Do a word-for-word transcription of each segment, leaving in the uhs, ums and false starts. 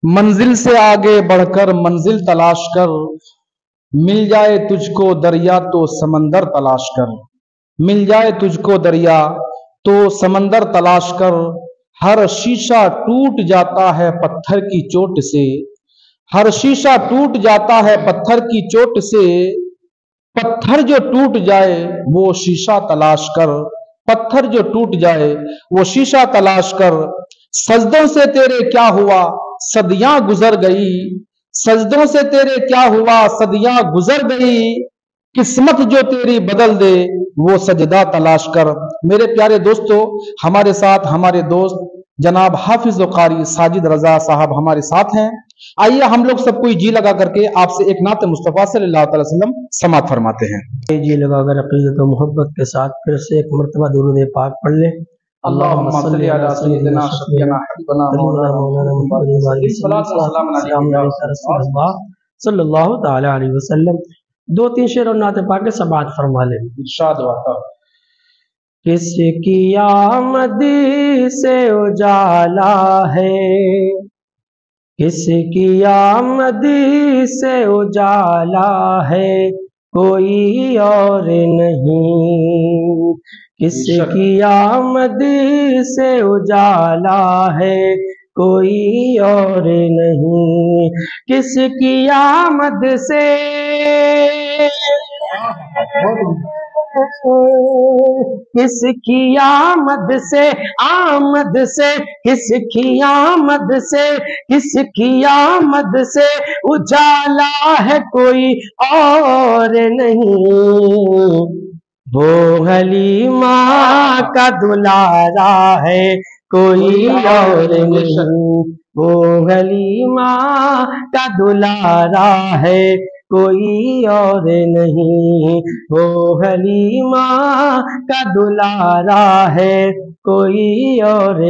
منزل سے آگے بڑھ کر منزل تلاش کر، مل جائے تجھ کو دریا تو سمندر تلاش کر، مل جائے تجھ کو دریا تو سمندر تلاش کر، ہر شیشہ ٹوٹ جاتا ہے پتھر کی چوٹ سے، ہر شیشہ ٹوٹ جاتا ہے پتھر کی چوٹ سے، پتھر جو ٹوٹ جائے وہ شیشہ تلاش کر، پتھر جو ٹوٹ جائے وہ شیشہ تلاش کر، سجدوں سے تیرے کیا ہوا صدیاں گزر گئی، سجدوں سے تیرے کیا ہوا صدیاں گزر گئی، قسمت جو تیری بدل دے وہ سجدہ تلاش کر۔ میرے پیارے دوستو، ہمارے ساتھ ہمارے دوست جناب حافظ و قاری ساجد رضا صاحب ہمارے ساتھ ہیں۔ آئیے ہم لوگ سب کوئی جی لگا کر کے آپ سے ایک نعت مصطفیٰ صلی اللہ علیہ وسلم سماعت فرماتے ہیں۔ جی لگا کر عقیدت و محبت کے ساتھ پھر سے ایک مرتبہ درود پاک پڑھ لیں۔ اللہم صلی علی سیدنا شفیعنا حبیبنا مولانا محمد صلی اللہ تعالی علیہ وسلم۔ دو تین شعر اور نعت پاک کے سماعت فرما لیں۔ ارشاد ہوا، کس کی آمد سے اجالا ہے، کس کی آمد سے اجالا ہے، کوئی اور نہیں، کس کی آمد سے اجالا ہے، کوئی اور نہیں، کس کی آمد سے کس کی آمد سے آمد سے کس کی آمد سے کس کی آمد سے اجالا ہے، کوئی اور نہیں، وہ حلیمہ کا دلارا ہے، کوئی اور نہیں، وہ حلیمہ کا دلارا ہے، کوئی اور نہیں، وہ حلیمہ کا دلارا ہے، کوئی اور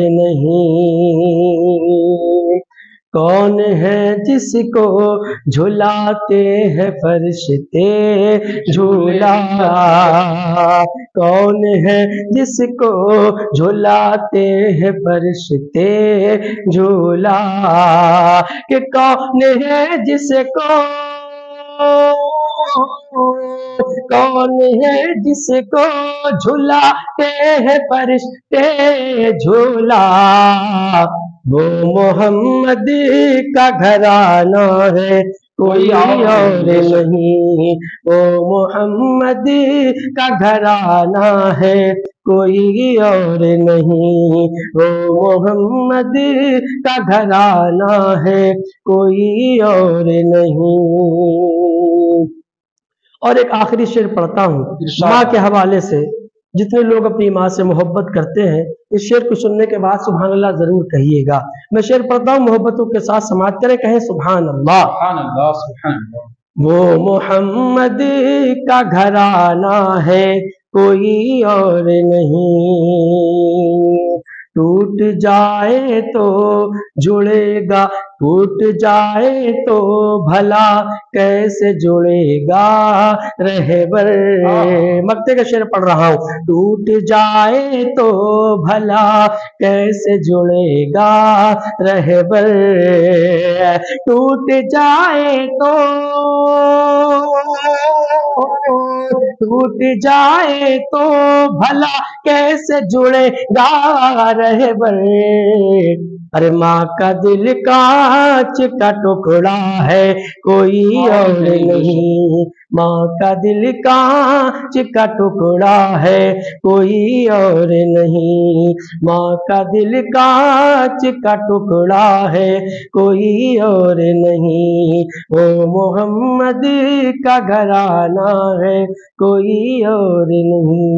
نہیں۔ کون ہے جس کو جھلاتے ہیں فرشتے جھولا، کون ہے جس کو جھلاتے ہیں فرشتے جھولا، کہ کون ہے جس کو کون ہے جس کو جھلاتے ہیں فرشتے جھولا، وہ محمد کا گھرانہ ہے، کوئی اور نہیں، وہ محمد کا گھرانہ ہے، کوئی اور نہیں، وہ محمد کا گھرانہ ہے، کوئی اور نہیں۔ اور ایک آخری شعر پڑھتا ہوں ماں کے حوالے سے۔ جتنے لوگ اپنی ماں سے محبت کرتے ہیں اس شعر کو سننے کے بعد سبحان اللہ ضرور کہیے گا۔ میں شعر پڑھتا ہوں، محبتوں کے ساتھ سماعت کریں، کہیں سبحان اللہ۔ سبحان اللہ سبحان اللہ۔ وہ محمد کا گھرانہ ہے، کوئی اور نہیں، ٹوٹ جائے تو جڑے گا، ٹوٹ جائے تو بھلا کیسے جڑے گا رہبر، مکتے کا شعر پڑھ رہا ہوں، ٹوٹ جائے تو بھلا کیسے جڑے گا رہبر، ٹوٹ جائے تو ٹوٹ جائے تو بھلا کیسے جڑے گا رہبر، ارے ماں کا دل کانچ کا ٹکڑا ہے، کوئی اور نہیں، ماں کا دل کانچ کا ٹکڑا ہے، کوئی اور نہیں، ماں کا دل کانچ کا ٹکڑا ہے، کوئی اور نہیں، وہ محمد کا گھرانہ ہے، کوئی اور نہیں۔